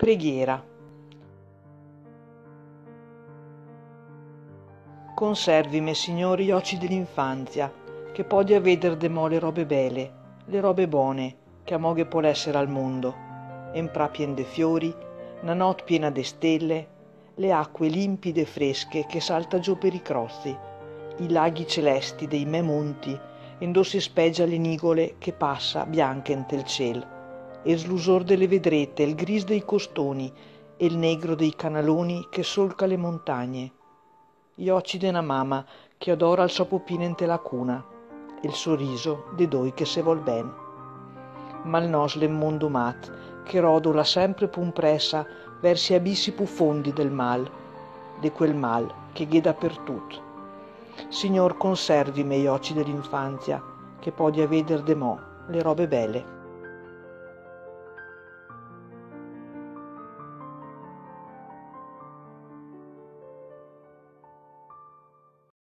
Preghiera. Conservime, Signore, gli occhi dell'infanzia, che podia veder de mo le robe belle, le robe buone, che a moghe può essere al mondo, en pra pien de fiori, una not piena de stelle, le acque limpide e fresche che salta giù per i crozzi, i laghi celesti dei me monti, endo si speggia le nigole che passa bianche entel ciel, e slusor delle vedrete, il gris dei costoni e il negro dei canaloni che solca le montagne, gli occhi de una mamma che adora il suo popino ente la cuna, e il sorriso de doi che se vol ben. Ma il nostro mondo mat, che rodola sempre pumpressa versi abissi profondi del mal, de quel mal che gheda per tutto. Signor, conservi i miei occhi dell'infanzia, che podia veder de mo le robe belle.